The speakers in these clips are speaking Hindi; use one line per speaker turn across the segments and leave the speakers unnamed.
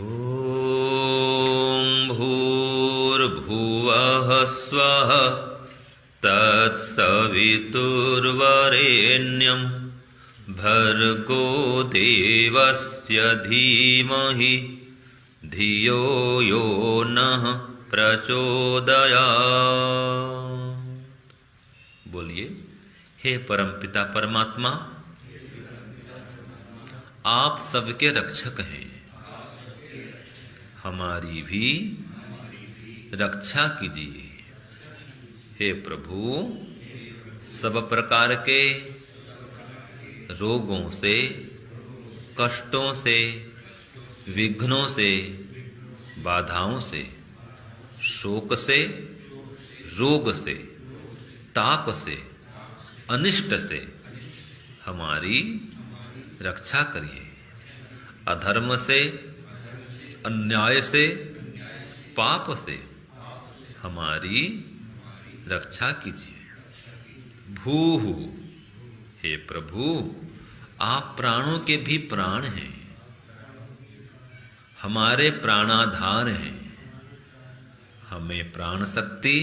ॐ भूर्भुवः स्वः तत्सवितुर्वरेण्यं भर्गो देवस्य धीमहि धियो यो नः प्रचोदयात्। बोलिए, हे परमपिता परमात्मा, आप सबके रक्षक हैं, हमारी भी रक्षा कीजिए। हे प्रभु, सब प्रकार के रोगों से, कष्टों से, विघ्नों से, बाधाओं से, शोक से, रोग से, ताप से, अनिष्ट से हमारी रक्षा करिए। अधर्म से, अन्याय से, पाप से हमारी रक्षा कीजिए। भूः, हे प्रभु, आप प्राणों के भी प्राण हैं, हमारे प्राणाधार हैं। हमें प्राण शक्ति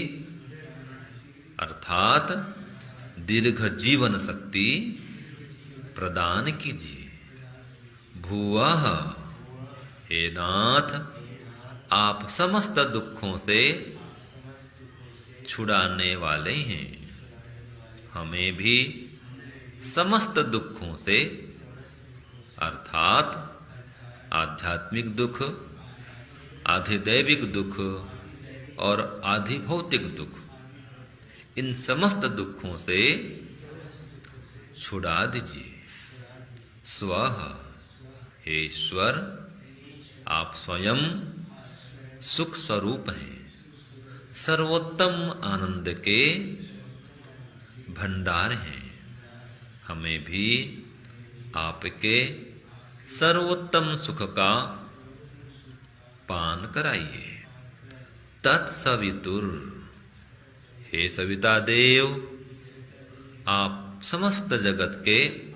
अर्थात दीर्घ जीवन शक्ति प्रदान कीजिए। भुवः, हे नाथ, आप समस्त दुखों से छुड़ाने वाले हैं, हमें भी समस्त दुखों से अर्थात आध्यात्मिक दुख, आधिदैविक दुख और आधिभौतिक दुख, इन समस्त दुखों से छुड़ा दीजिए। स्वः, हे ईश्वर, आप स्वयं सुख स्वरूप हैं, सर्वोत्तम आनंद के भंडार हैं। हमें भी आपके सर्वोत्तम सुख का पान कराइए। तत्सवितुर, हे सविता देव, आप समस्त जगत के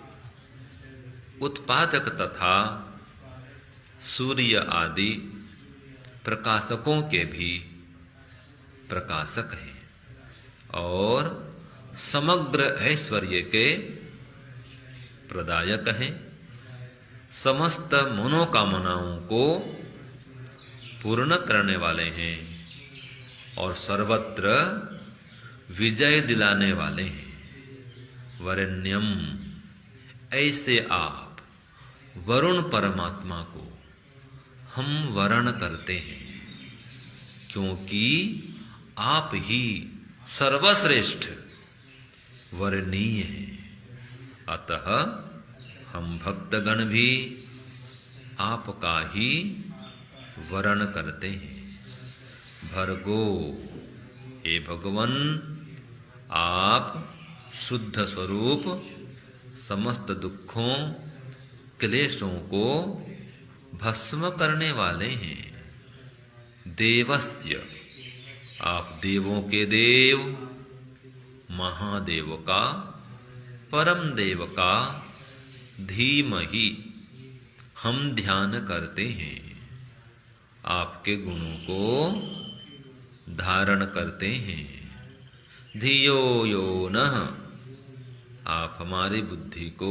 उत्पादक तथा सूर्य आदि प्रकाशकों के भी प्रकाशक हैं और समग्र ऐश्वर्य के प्रदायक हैं। समस्त मनोकामनाओं को पूर्ण करने वाले हैं और सर्वत्र विजय दिलाने वाले हैं। वरेण्यम, ऐसे आप वरुण परमात्मा को हम वरण करते हैं, क्योंकि आप ही सर्वश्रेष्ठ वरणीय हैं। अतः हम भक्तगण भी आपका ही वरण करते हैं। भर्गो, हे भगवन, आप शुद्ध स्वरूप समस्त दुखों, क्लेशों को भस्म करने वाले हैं। देवस्य, आप देवों के देव, महादेव का, परम देव का धीमहि हम ध्यान करते हैं, आपके गुणों को धारण करते हैं। धियो यो नः, आप हमारी बुद्धि को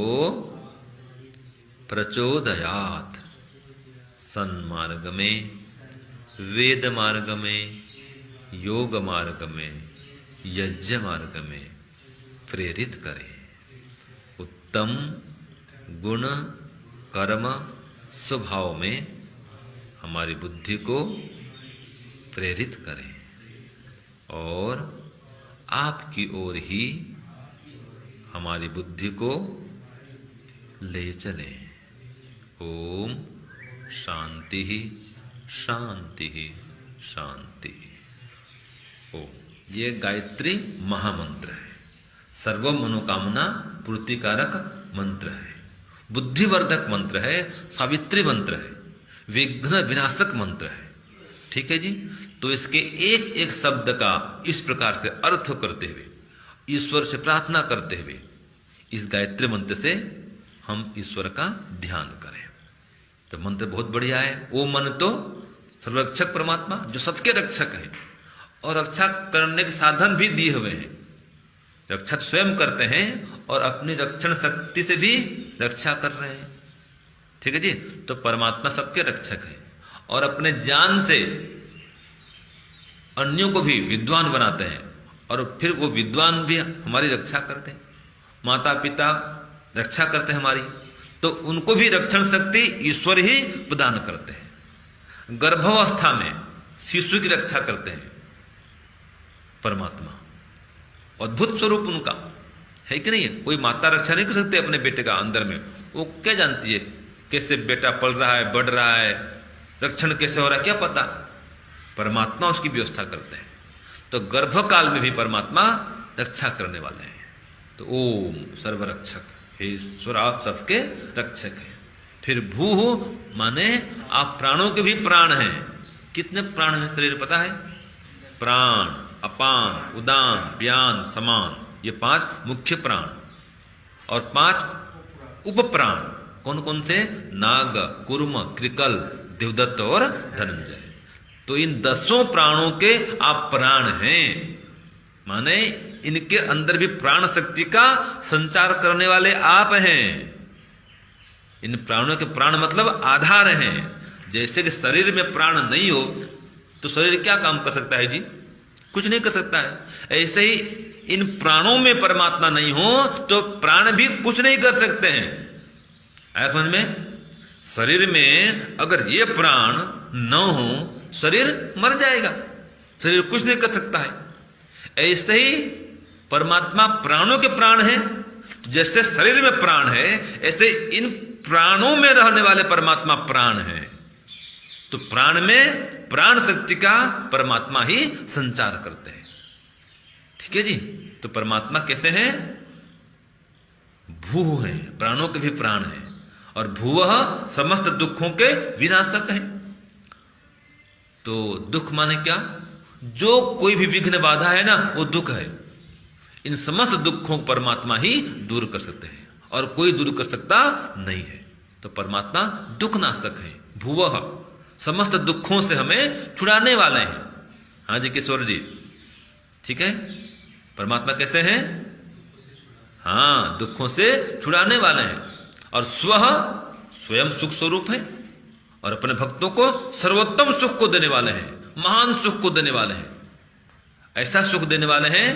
प्रचोदयात्, सन्मार्ग में, वेद मार्ग में, योग मार्ग में, यज्ञ मार्ग में प्रेरित करें। उत्तम गुण, कर्म, स्वभाव में हमारी बुद्धि को प्रेरित करें और आपकी ओर ही हमारी बुद्धि को ले चलें। ओम शांति शांति शांति। ओम, ये गायत्री महामंत्र है, सर्व मनोकामना पूर्तिकारक मंत्र है, बुद्धिवर्धक मंत्र है, सावित्री मंत्र है, विघ्न विनाशक मंत्र है। ठीक है जी। तो इसके एक एक शब्द का इस प्रकार से अर्थ करते हुए, ईश्वर से प्रार्थना करते हुए, इस गायत्री मंत्र से हम ईश्वर का ध्यान करें। तो मंत्र बहुत बढ़िया है। ओ मन तो सर्वरक्षक परमात्मा जो सबके रक्षक है और रक्षा करने के साधन भी दिए हुए हैं। रक्षा स्वयं करते हैं और अपनी रक्षण शक्ति से भी रक्षा कर रहे हैं। ठीक है जी। तो परमात्मा सबके रक्षक है और अपने ज्ञान से अन्यों को भी विद्वान बनाते हैं और फिर वो विद्वान भी हमारी रक्षा करते हैं। माता पिता रक्षा करते हैं हमारी, तो उनको भी रक्षण शक्ति ईश्वर ही प्रदान करते हैं। गर्भावस्था में शिशु की रक्षा करते हैं परमात्मा। अद्भुत स्वरूप उनका है कि नहीं है। कोई माता रक्षा नहीं कर सकती अपने बेटे का अंदर में। वो क्या जानती है कैसे बेटा पल रहा है, बढ़ रहा है, रक्षण कैसे हो रहा है, क्या पता। परमात्मा उसकी व्यवस्था करते हैं। तो गर्भकाल में भी परमात्मा रक्षा करने वाले हैं। तो ओम सर्वरक्षक, हे ईश्वर आप सबके रक्षक हैं। फिर भू माने आप प्राणों के भी प्राण हैं। कितने प्राण हैं शरीर पता है? प्राण, अपान, उदान, व्यान, समान, ये 5 मुख्य प्राण और 5 उप प्राण। कौन कौन से? नाग, कुर्म, कृकल, देवदत्त और धनंजय। तो इन 10 प्राणों के आप प्राण हैं, माने इनके अंदर भी प्राण शक्ति का संचार करने वाले आप हैं। इन प्राणों के प्राण मतलब आधार हैं। जैसे कि शरीर में प्राण नहीं हो तो शरीर क्या काम कर सकता है जी? कुछ नहीं कर सकता है। ऐसे ही इन प्राणों में परमात्मा नहीं हो तो प्राण भी कुछ नहीं कर सकते हैं। आया समझ में? शरीर में अगर ये प्राण न हो शरीर मर जाएगा, शरीर कुछ नहीं कर सकता है। ऐसे ही परमात्मा प्राणों के प्राण हैं। जैसे शरीर में प्राण है ऐसे इन प्राणों में रहने वाले परमात्मा प्राण हैं। तो प्राण में प्राण शक्ति का परमात्मा ही संचार करते हैं। ठीक है जी। तो परमात्मा कैसे हैं? भू हैं, प्राणों के भी प्राण हैं और भूवः समस्त दुखों के विनाशक हैं। तो दुख माने क्या? जो कोई भी विघ्न बाधा है ना वो दुख है। इन समस्त दुखों को परमात्मा ही दूर कर सकते हैं और कोई दूर कर सकता नहीं है। तो परमात्मा दुख नाशक है। भूवः समस्त दुखों से हमें छुड़ाने वाले हैं। हाँ जी किशोर जी, ठीक है। परमात्मा कैसे हैं? हाँ, दुखों से छुड़ाने वाले हैं और स्वयं सुख स्वरूप है और अपने भक्तों को सर्वोत्तम सुख को देने वाले हैं, महान सुख को देने वाले हैं। ऐसा सुख देने वाले हैं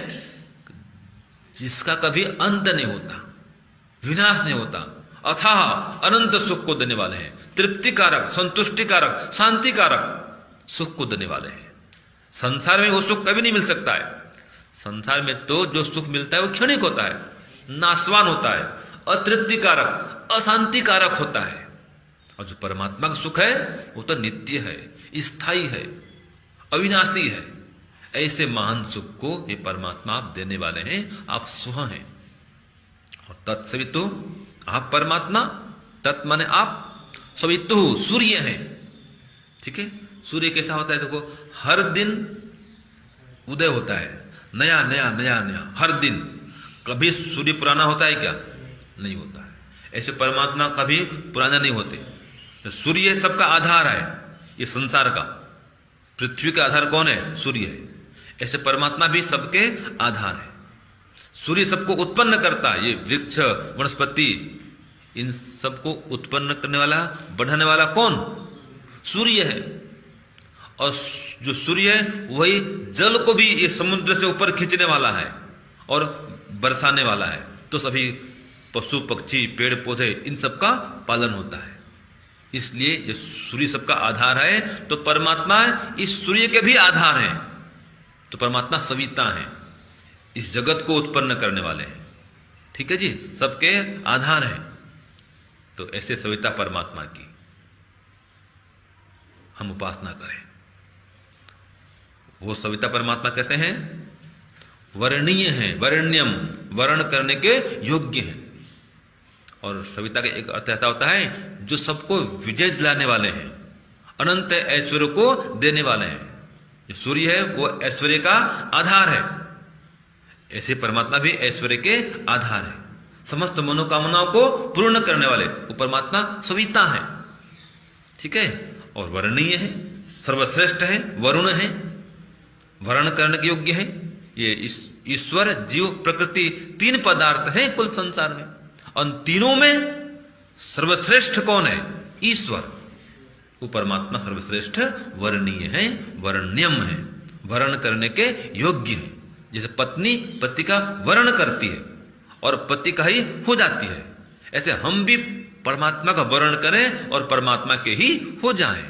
जिसका कभी अंत नहीं होता, विनाश नहीं होता, अथाह अनंत सुख को देने वाले हैं। तृप्तिकारक, संतुष्टिकारक, शांतिकारक सुख को देने वाले हैं। संसार में वो सुख कभी नहीं मिल सकता है। संसार में तो जो सुख मिलता है वो क्षणिक होता है, नाशवान होता है, अतृप्तिकारक, अशांतिकारक होता है। और जो परमात्मा का सुख है वो तो नित्य है, स्थायी है, अविनाशी है। ऐसे महान सुख को ये परमात्मा आप देने वाले हैं। आप स्व हैं और तत्सवितु आप परमात्मा, तत् माने आप, सवितु सूर्य हैं। ठीक है। सूर्य कैसा होता है? देखो, हर दिन उदय होता है, नया नया नया नया, हर दिन। कभी सूर्य पुराना होता है क्या? नहीं होता है। ऐसे परमात्मा कभी पुराना नहीं होते। तो सूर्य सबका आधार है, ये संसार का। पृथ्वी का आधार कौन है? सूर्य है। ऐसे परमात्मा भी सबके आधार है। सूर्य सबको उत्पन्न करता है। ये वृक्ष, वनस्पति, इन सबको उत्पन्न करने वाला, बढ़ाने वाला कौन? सूर्य है। और जो सूर्य है वही जल को भी ये समुद्र से ऊपर खींचने वाला है और बरसाने वाला है। तो सभी पशु पक्षी, पेड़ पौधे, इन सबका पालन होता है। इसलिए ये सूर्य सबका आधार है। तो परमात्मा इस सूर्य के भी आधार हैं। तो परमात्मा सविता हैं, इस जगत को उत्पन्न करने वाले हैं। ठीक है जी, सबके आधार हैं। तो ऐसे सविता परमात्मा की हम उपासना करें। वो सविता परमात्मा कैसे हैं? वर्णीय हैं, वर्ण्यम, वर्ण करने के योग्य हैं। और सविता का एक अर्थ ऐसा होता है जो सबको विजय दिलाने वाले हैं, अनंत ऐश्वर्य को देने वाले हैं। जो सूर्य है वो ऐश्वर्य का आधार है। ऐसे परमात्मा भी ऐश्वर्य के आधार है। समस्त मनोकामनाओं को पूर्ण करने वाले वो परमात्मा सविता है। ठीक है, और वर्णीय है, सर्वश्रेष्ठ है, वरुण है, वर्ण करने के योग्य है। ये ईश्वर, जीव, प्रकृति 3 पदार्थ हैं कुल संसार में। उन तीनों में सर्वश्रेष्ठ कौन है? ईश्वर। वो परमात्मा सर्वश्रेष्ठ वर्णीय है, वर्ण्यम है, वर्ण करने के योग्य है। जैसे पत्नी पति का वर्ण करती है और पति का ही हो जाती है, ऐसे हम भी परमात्मा का वर्ण करें और परमात्मा के ही हो जाएं।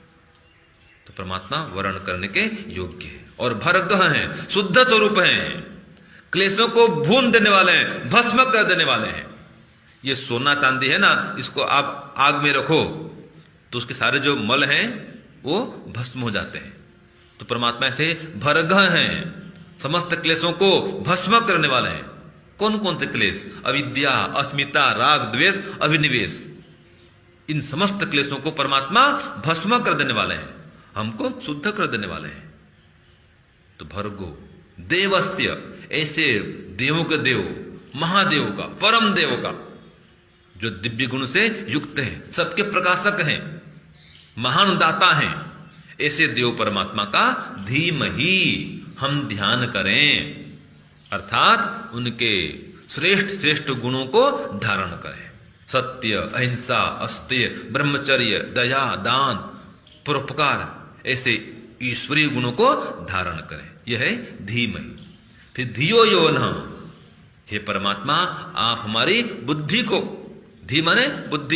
तो परमात्मा वर्ण करने के योग्य है और भरगह हैं, शुद्ध स्वरूप हैं, क्लेशों को भून देने वाले हैं, भस्म कर देने वाले हैं। ये सोना चांदी है ना, इसको आप आग में रखो तो उसके सारे जो मल हैं वो भस्म हो जाते हैं। तो परमात्मा ऐसे भरगह हैं, समस्त क्लेशों को भस्म करने वाले हैं। कौन कौन से क्लेश? अविद्या, अस्मिता, राग, द्वेष, अभिनिवेश, इन समस्त क्लेशों को परमात्मा भस्म कर देने वाले हैं, हमको शुद्ध कर देने वाले हैं। तो भर्गो देवस्य, ऐसे देवों के देव, महादेव का, परम देव का, जो दिव्य गुण से युक्त हैं, सबके प्रकाशक हैं, महान दाता हैं, ऐसे देव परमात्मा का धीमहि हम ध्यान करें, अर्थात उनके श्रेष्ठ श्रेष्ठ गुणों को धारण करें। सत्य, अहिंसा, अस्तेय, ब्रह्मचर्य, दया, दान, परोपकार, ऐसे ईश्वरीय गुणों को धारण करें। यह है धीमहि। फिर धियो यो न, हे परमात्मा आप हमारी बुद्धि को, धी माने बुद्धि,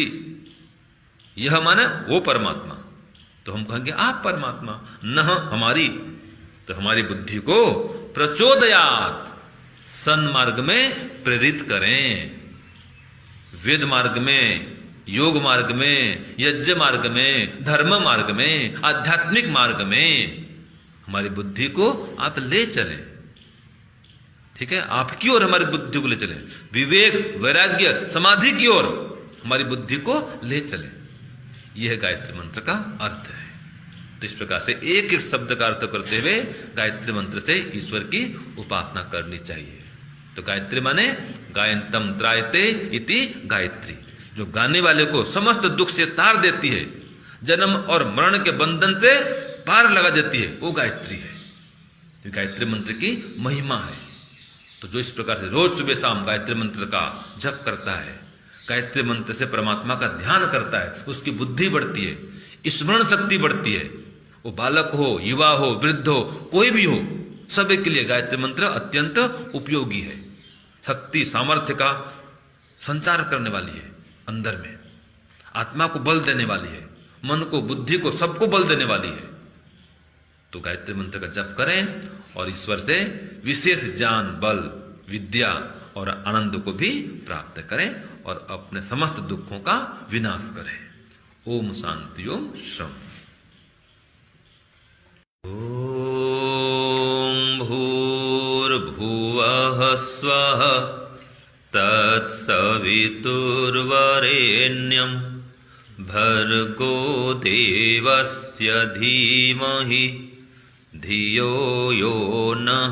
यह माने वो परमात्मा, तो हम कहेंगे आप परमात्मा, न हमारी, तो हमारी बुद्धि को प्रचोदयात, सन्मार्ग में प्रेरित करें, वेद मार्ग में, योग मार्ग में, यज्ञ मार्ग में, धर्म मार्ग में, आध्यात्मिक मार्ग में हमारी बुद्धि को आप ले चलें। ठीक है, आपकी ओर हमारी बुद्धि को ले चलें, विवेक, वैराग्य, समाधि की ओर हमारी बुद्धि को ले चलें। यह गायत्री मंत्र का अर्थ है। तो इस प्रकार से एक एक शब्द का अर्थ करते हुए गायत्री मंत्र से ईश्वर की उपासना करनी चाहिए। तो गायत्री माने गायन्तम त्रायते इति गायत्री, जो गाने वाले को समस्त दुख से तार देती है, जन्म और मरण के बंधन से पार लगा देती है, वो गायत्री है। तो गायत्री मंत्र की महिमा है। तो जो इस प्रकार से रोज सुबह शाम गायत्री मंत्र का जप करता है, गायत्री मंत्र से परमात्मा का ध्यान करता है, उसकी बुद्धि बढ़ती है, स्मरण शक्ति बढ़ती है। वो बालक हो, युवा हो, वृद्ध हो, कोई भी हो, सभी के लिए गायत्री मंत्र अत्यंत उपयोगी है। शक्ति, सामर्थ्य का संचार करने वाली है, अंदर में आत्मा को बल देने वाली है, मन को, बुद्धि को, सबको बल देने वाली है। तो गायत्री मंत्र का जप करें और ईश्वर से विशेष ज्ञान, बल, विद्या और आनंद को भी प्राप्त करें और अपने समस्त दुखों का विनाश करें। ओम शांति, ओम शम। ओम भूर्भुवः स्वः तत्सवितुर्वरेण्यं भर्गो देवस्य धीमहि धियो यो नः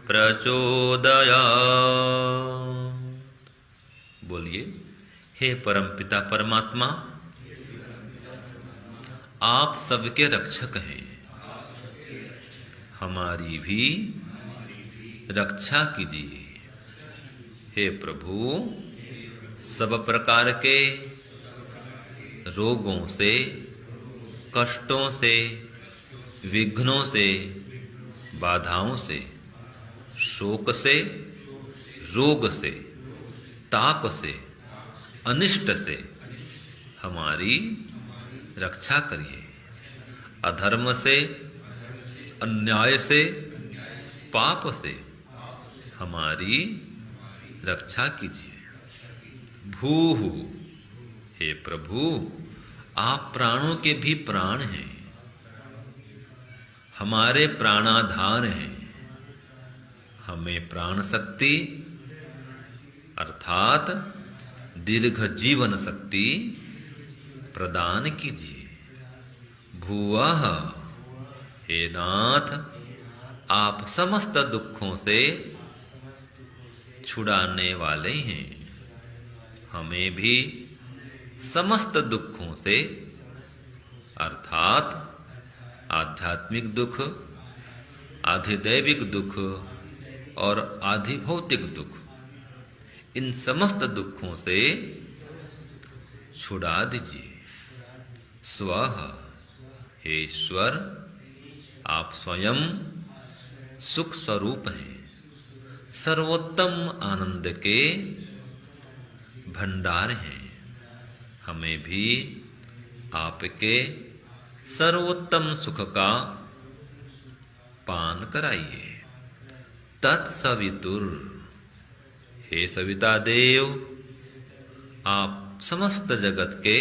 प्रचोदयात्। बोलिए, हे परमपिता परमात्मा, आप सबके रक्षक हैं, हमारी भी रक्षा कीजिए। हे प्रभु, सब प्रकार के रोगों से, कष्टों से, विघ्नों से, बाधाओं से, शोक से, रोग से, ताप से, अनिष्ट से हमारी रक्षा करिए। अधर्म से, अन्याय से, पाप से हमारी रक्षा कीजिए। भूः, हे प्रभु, आप प्राणों के भी प्राण हैं, हमारे प्राणाधार हैं, हमें प्राण शक्ति अर्थात दीर्घ जीवन शक्ति प्रदान कीजिए। भुवः, हे नाथ, आप समस्त दुखों से छुड़ाने वाले हैं, हमें भी समस्त दुखों से अर्थात आध्यात्मिक दुख, आधिदैविक दुख और आधिभौतिक दुख, इन समस्त दुखों से छुड़ा दीजिए। स्वः, हे ईश्वर, आप स्वयं सुख स्वरूप हैं, सर्वोत्तम आनंद के भंडार हैं। हमें भी आपके सर्वोत्तम सुख का पान कराइए। तत्सवितुर, हे सविता देव, आप समस्त जगत के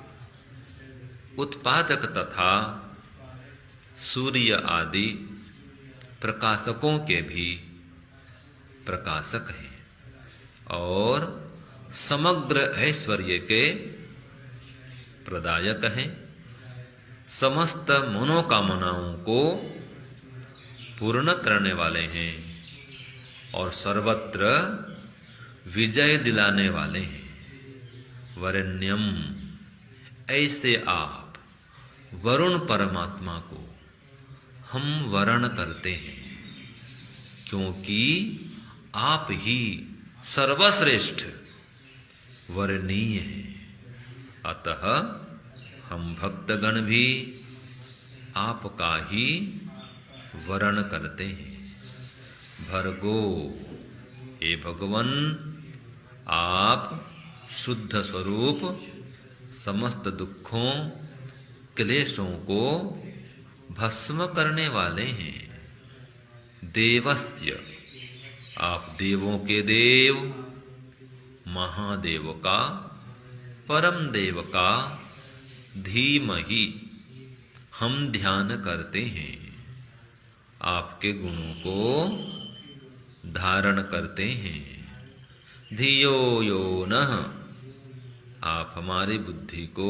उत्पादक तथा सूर्य आदि प्रकाशकों के भी प्रकाशक हैं और समग्र ऐश्वर्य के प्रदायक हैं। समस्त मनोकामनाओं को पूर्ण करने वाले हैं और सर्वत्र विजय दिलाने वाले हैं। वरेण्यम, ऐसे आप वरुण परमात्मा को हम वरण करते हैं, क्योंकि आप ही सर्वश्रेष्ठ वरणीय हैं। अतः हम भक्तगण भी आपका ही वरण करते हैं। भर्गो, हे भगवन, आप शुद्ध स्वरूप समस्त दुखों क्लेशों को भस्म करने वाले हैं। देवस्य, आप देवों के देव, महादेव का, परम देव का धीमहि हम ध्यान करते हैं। आपके गुणों को धारण करते हैं। धियो यो नः, आप हमारी बुद्धि को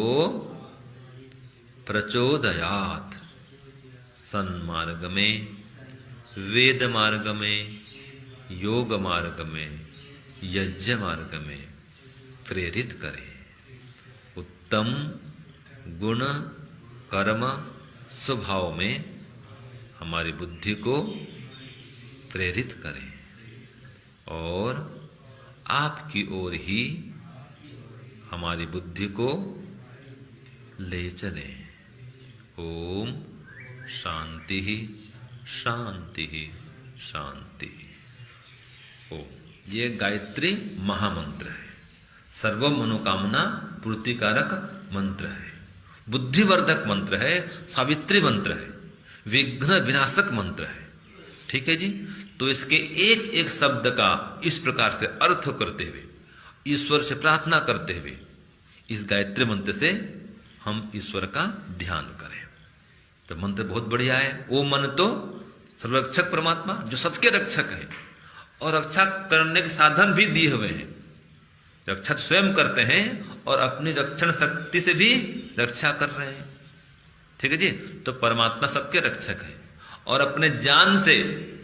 प्रचोदयात्, सन्मार्ग में, वेद मार्ग में, योग मार्ग में, यज्ञ मार्ग में प्रेरित करें। उत्तम गुण, कर्म, स्वभाव में हमारी बुद्धि को प्रेरित करें और आपकी ओर ही हमारी बुद्धि को ले चलें। ओम शांति शांति शांति। ओम, ये गायत्री महामंत्र है, सर्व मनोकामना पूर्तिकारक मंत्र है, बुद्धिवर्धक मंत्र है, सावित्री मंत्र है, विघ्न विनाशक मंत्र है। ठीक है जी। तो इसके एक एक शब्द का इस प्रकार से अर्थ करते हुए, ईश्वर से प्रार्थना करते हुए, इस गायत्री मंत्र से हम ईश्वर का ध्यान करें। तो मंत्र बहुत बढ़िया है। वो मन तो सर्वरक्षक परमात्मा जो सबके रक्षक है और रक्षा करने के साधन भी दिए हुए हैं। रक्षा स्वयं करते हैं और अपनी रक्षण शक्ति से भी रक्षा कर रहे हैं। ठीक है जी। तो परमात्मा सबके रक्षक है और अपने ज्ञान से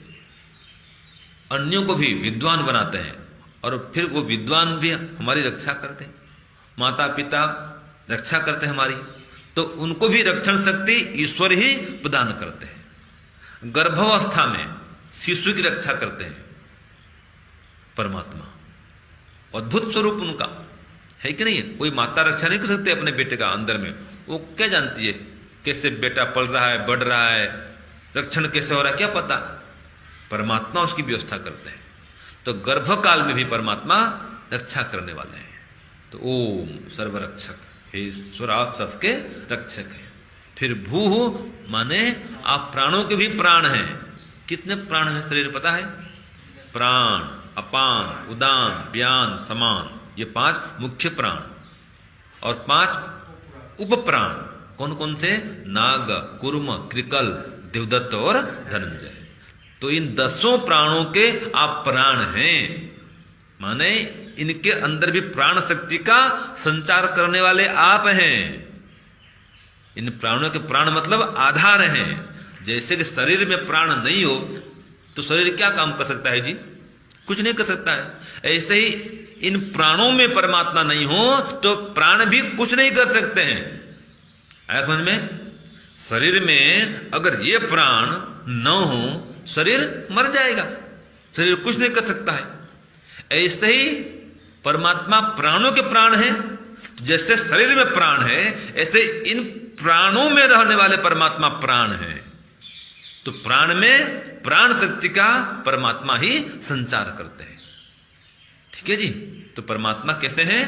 अन्यों को भी विद्वान बनाते हैं और फिर वो विद्वान भी हमारी रक्षा करते हैं। माता पिता रक्षा करते हैं हमारी, तो उनको भी रक्षण शक्ति ईश्वर ही प्रदान करते हैं। गर्भावस्था में शिशु की रक्षा करते हैं परमात्मा, अद्भुत स्वरूप उनका है कि नहीं है। कोई माता रक्षा नहीं कर सकती अपने बेटे का अंदर में, वो क्या जानती है कैसे बेटा पल रहा है, बढ़ रहा है, रक्षण कैसे हो रहा है, क्या पता। परमात्मा उसकी व्यवस्था करते हैं। तो गर्भकाल में भी परमात्मा रक्षा करने वाले हैं। तो ओम सर्वरक्षक, हे ईश्वर आप सबके रक्षक हैं। फिर भूः माने आप प्राणों के भी प्राण हैं। कितने प्राण हैं शरीर पता है? प्राण, अपान, उदान, व्यान, समान, ये 5 मुख्य प्राण और 5 उपप्राण। कौन कौन से? नाग, कुर्म, कृकल, देवदत्त और धनंजय। तो इन 10 प्राणों के आप प्राण हैं, माने इनके अंदर भी प्राण शक्ति का संचार करने वाले आप हैं। इन प्राणों के प्राण मतलब आधार हैं। जैसे कि शरीर में प्राण नहीं हो तो शरीर क्या काम कर सकता है जी? कुछ नहीं कर सकता है। ऐसे ही इन प्राणों में परमात्मा नहीं हो तो प्राण भी कुछ नहीं कर सकते हैं। आया समझ में? शरीर में अगर ये प्राण न हो, शरीर मर जाएगा, शरीर कुछ नहीं कर सकता है। ऐसे ही परमात्मा प्राणों के प्राण है। जैसे शरीर में प्राण है, ऐसे इन प्राणों में रहने वाले परमात्मा प्राण है। तो प्राण में प्राण शक्ति का परमात्मा ही संचार करते हैं। ठीक है जी। तो परमात्मा कैसे हैं?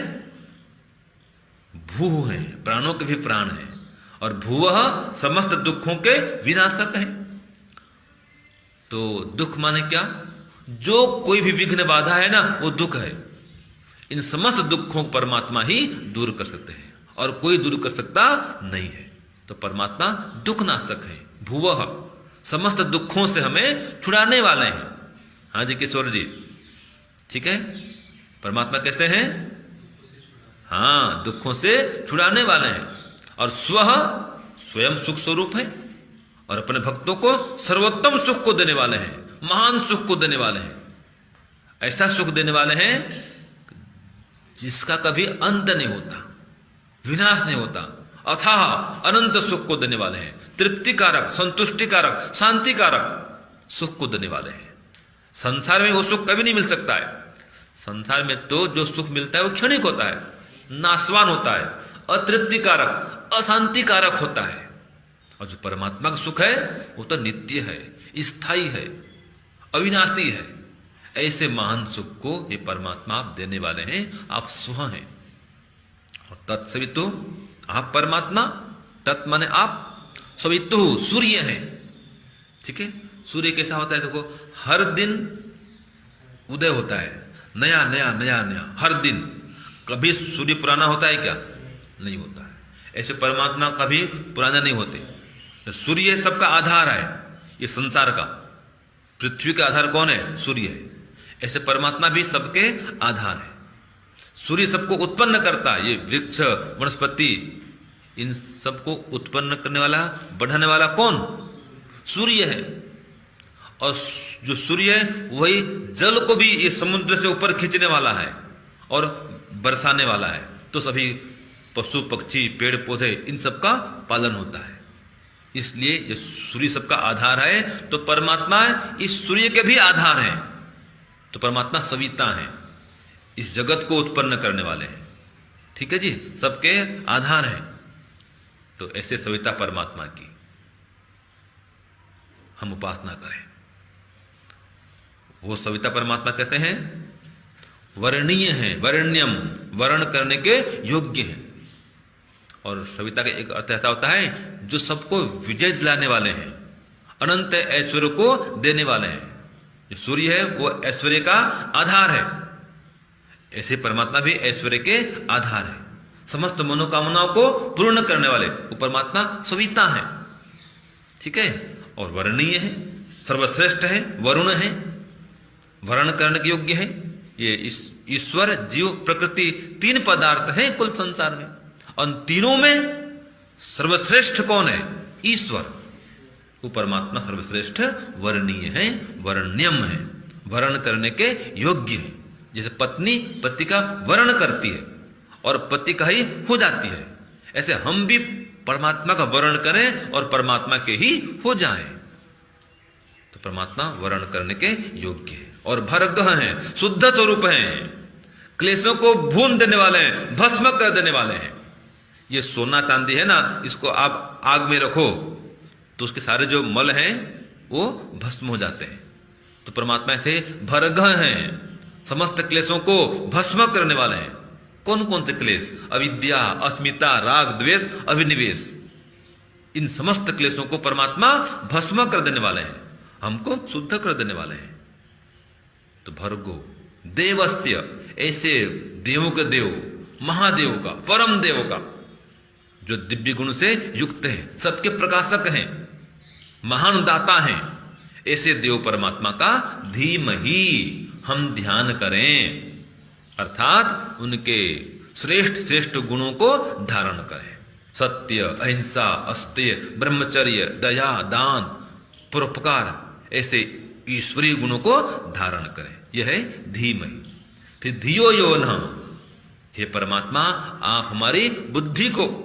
भू हैं, प्राणों के भी प्राण हैं। और भूवः समस्त दुखों के विनाशक हैं। तो दुख माने क्या? जो कोई भी विघ्न बाधा है ना, वो दुख है। इन समस्त दुखों को परमात्मा ही दूर कर सकते हैं और कोई दूर कर सकता नहीं है। तो परमात्मा दुख नाशक है। भूवः समस्त दुखों से हमें छुड़ाने वाले हैं। हाँ जी किशोर जी, ठीक है। परमात्मा कैसे हैं? हाँ, दुखों से छुड़ाने वाले हैं। और स्वयं सुख स्वरूप है और अपने भक्तों को सर्वोत्तम सुख को देने वाले हैं, महान सुख को देने वाले हैं। ऐसा सुख देने वाले हैं जिसका कभी अंत नहीं होता, विनाश नहीं होता। अथाह अनंत सुख को देने वाले हैं, तृप्तिकारक, संतुष्टिकारक, शांतिकारक सुख को देने वाले हैं। संसार में वो सुख कभी नहीं मिल सकता है। संसार में तो जो सुख मिलता है वो क्षणिक होता है, नाशवान होता है, अतृप्तिकारक, अशांतिकारक होता है। और जो परमात्मा का सुख है वो तो नित्य है, स्थायी है, अविनाशी है। ऐसे महान सुख को ये परमात्मा आप देने वाले हैं। आप स्व हैं और तत्सवितु, आप परमात्मा, तत् माने आप, सवितु सूर्य है। ठीक है। सूर्य कैसा होता है? देखो, हर दिन उदय होता है, नया नया नया नया, हर दिन। कभी सूर्य पुराना होता है क्या? नहीं होता है। ऐसे परमात्मा कभी पुराना नहीं होते। तो सूर्य सबका आधार है, ये संसार का। पृथ्वी का आधार कौन है? सूर्य है। ऐसे परमात्मा भी सबके आधार है। सूर्य सबको उत्पन्न करता है। ये वृक्ष, वनस्पति, इन सबको उत्पन्न करने वाला, बढ़ाने वाला कौन? सूर्य है। और जो सूर्य है वही जल को भी ये समुद्र से ऊपर खींचने वाला है और बरसाने वाला है। तो सभी पशु पक्षी, पेड़ पौधे, इन सब का पालन होता है। इसलिए ये सूर्य सबका आधार है। तो परमात्मा इस सूर्य के भी आधार है। तो परमात्मा सविता है, इस जगत को उत्पन्न करने वाले हैं। ठीक है जी, सबके आधार है। तो ऐसे सविता परमात्मा की हम उपासना करें। वो सविता परमात्मा कैसे हैं? वर्णीय है, वर्ण्यम, वर्ण करने के योग्य है। और सविता का एक अर्थ ऐसा होता है जो सबको विजय दिलाने वाले हैं, अनंत ऐश्वर्य को देने वाले हैं। जो सूर्य है वो ऐश्वर्य का आधार है। ऐसे परमात्मा भी ऐश्वर्य के आधार है। समस्त मनोकामनाओं को पूर्ण करने वाले वो परमात्मा सविता है। ठीक है। और वर्णीय है, सर्वश्रेष्ठ है, वरुण है, वर्ण करने के योग्य है। ये ईश्वर, जीव, प्रकृति, तीन पदार्थ हैं कुल संसार में। और तीनों में सर्वश्रेष्ठ कौन है? ईश्वर। वो परमात्मा सर्वश्रेष्ठ वर्णीय है, वर्ण्यम है, वर्ण करने के योग्य है। जैसे पत्नी पति का वर्ण करती है और पति का ही हो जाती है, ऐसे हम भी परमात्मा का वर्ण करें और परमात्मा के ही हो जाएं। तो परमात्मा वर्ण करने के योग्य है। और भर्गः हैं, शुद्ध स्वरूप हैं, क्लेशों को भून देने वाले हैं, भस्म कर देने वाले हैं। ये सोना चांदी है ना, इसको आप आग में रखो तो उसके सारे जो मल हैं वो भस्म हो जाते हैं। तो परमात्मा ऐसे भर्गः हैं, समस्त क्लेशों को भस्म करने वाले हैं। कौन कौन से क्लेश? अविद्या, अस्मिता, राग, द्वेष, अभिनिवेश, इन समस्त क्लेशों को परमात्मा भस्म कर देने वाले हैं, हमको शुद्ध कर देने वाले हैं। तो भर्गो देवस्य, ऐसे देवों के देव, महादेव का, परम देव का, जो दिव्य गुण से युक्त है, सबके प्रकाशक हैं, महान दाता हैं, ऐसे देव परमात्मा का धीमहि हम ध्यान करें, अर्थात उनके श्रेष्ठ श्रेष्ठ गुणों को धारण करें। सत्य, अहिंसा, अस्तेय, ब्रह्मचर्य, दया, दान, परोपकार, ऐसे ईश्वरीय गुणों को धारण करें। यह है धीमहि। फिर धियो यो नः, हे परमात्मा आप हमारी बुद्धि को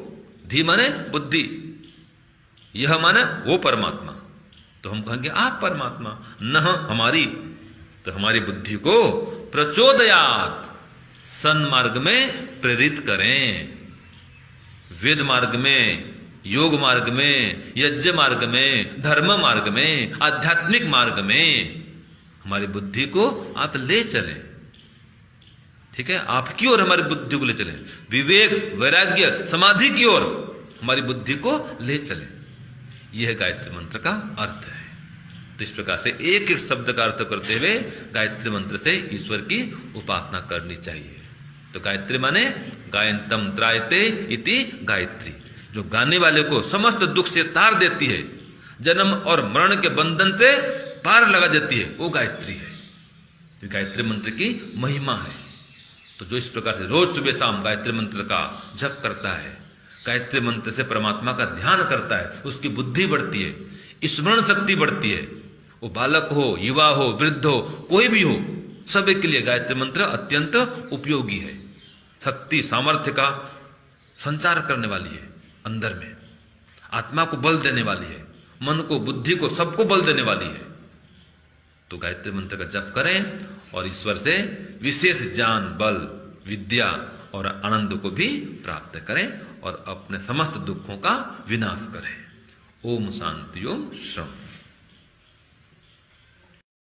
धी माने बुद्धि, यह माने वो परमात्मा। तो हम कहेंगे आप परमात्मा, न हमारी। तो हमारी बुद्धि को प्रचोदयात, सन्मार्ग में प्रेरित करें, वेद मार्ग में, योग मार्ग में, यज्ञ मार्ग में, धर्म मार्ग में, आध्यात्मिक मार्ग में हमारी बुद्धि को आप ले चलें। ठीक है, आपकी ओर हमारी बुद्धि को ले चलें, विवेक, वैराग्य, समाधि की ओर हमारी बुद्धि को ले चलें। यह गायत्री मंत्र का अर्थ है। तो इस प्रकार से एक एक शब्द का अर्थ करते हुए गायत्री मंत्र से ईश्वर की उपासना करनी चाहिए। तो गायत्री माने गायन्तम त्रायते इति गायत्री, जो गाने वाले को समस्त दुख से तार देती है, जन्म और मरण के बंधन से पार लगा देती है, वो गायत्री है। तो गायत्री मंत्र की महिमा है। तो जो इस प्रकार से रोज सुबह शाम गायत्री मंत्र का जप करता है, गायत्री मंत्र से परमात्मा का ध्यान करता है, उसकी बुद्धि बढ़ती है, स्मरण शक्ति बढ़ती है। वो बालक हो, युवा हो, वृद्ध हो, कोई भी हो, सभी के लिए गायत्री मंत्र अत्यंत उपयोगी है। शक्ति सामर्थ्य का संचार करने वाली है, अंदर में आत्मा को बल देने वाली है, मन को, बुद्धि को, सबको बल देने वाली है। तो गायत्री मंत्र का जप करें और ईश्वर से विशेष ज्ञान, बल, विद्या और आनंद को भी प्राप्त करें और अपने समस्त दुखों का विनाश करें। ओम शांति, ओम शांति।